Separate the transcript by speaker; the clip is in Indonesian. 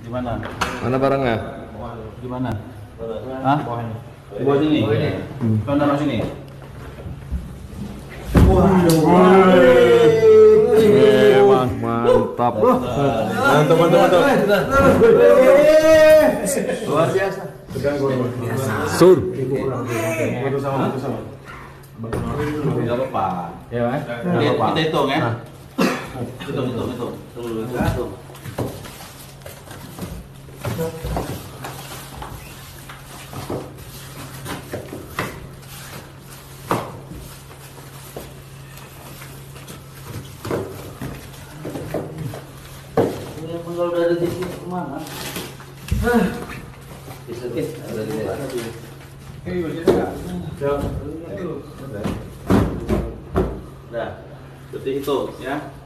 Speaker 1: Di mana?
Speaker 2: Mana barangnya?
Speaker 1: Di mana? Hah? Di bawah sini. Kau taruh sini.
Speaker 2: Mantap.
Speaker 1: Luar biasa.
Speaker 2: Sur.
Speaker 1: Tidak apa-apa. Ya, Mas. Kita hitung ya. Hitung. Hitung. Kalau udah ada di sini kemana? Bisa ada di sini. Udah, seperti itu ya.